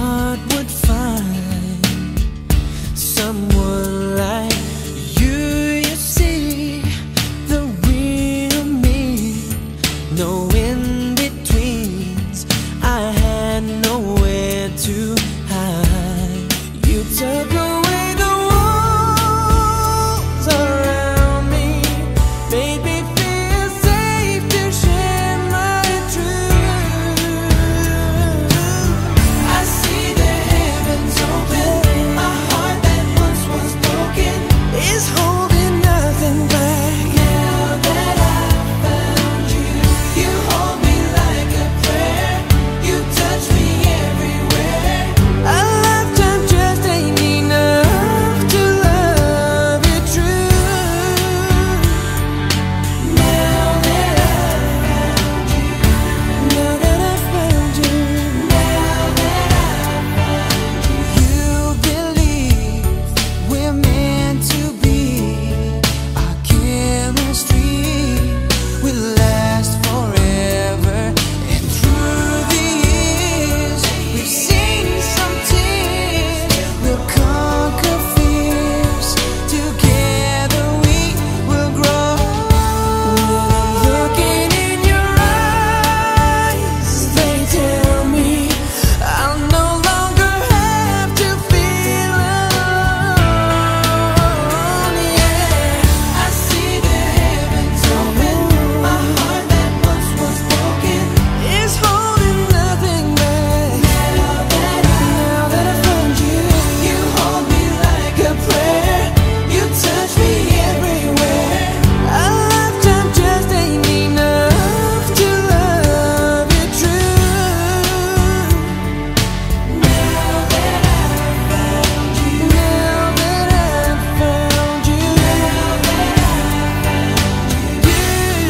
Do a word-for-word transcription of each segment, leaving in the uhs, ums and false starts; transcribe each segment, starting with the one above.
heart would find someone like you. You see the real me, no in-betweens. I had nowhere to hide. You took away the walls around me, made me feel safe to share my truth. I see the heavens open. My heart that once was broken is holding nothing back. Now that I found you, you hold me like a prayer. You touch me everywhere. A lifetime just ain't enough to love you true. Now that I found you, now that I found you, now that I found you, you believe we're meant to be. Our chemistry will last forever, and through the years we've seen some tears. We'll conquer fears. Together we will grow. Looking in your eyes, they tell me I'll no longer have to feel alone. Yeah, I see the heavens open. My heart that once was broken is holding nothing back. Now that I, now that I found you, you hold me like a prayer. You touch me everywhere. A lifetime just ain't enough to love you true. Now that I found you, now that I found you, now that I found you,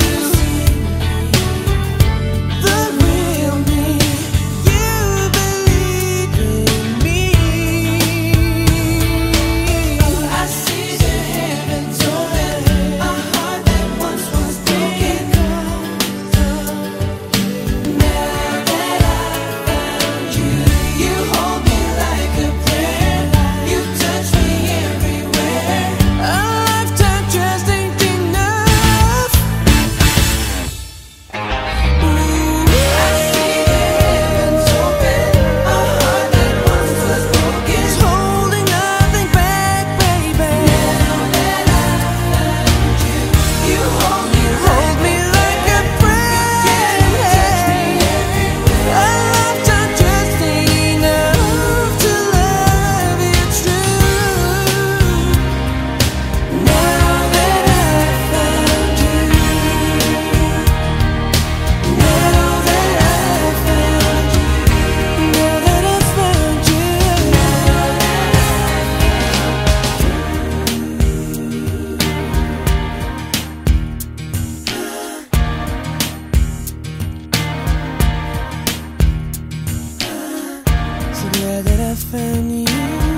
the real me. You believe in me. I see the heavens open. My heart that once was broken. Now that I found you, you hold me like a prayer. You touch me everywhere. A lifetime just ain't enough. Ooh, I see the heavens open. A heart that once was broken is holding nothing back, baby. Now that I found you, you hold me hold me like a friend. A lifetime just ain't enough to love you true. Now that I found you, now that I found you, now that I found you, so glad that I found you.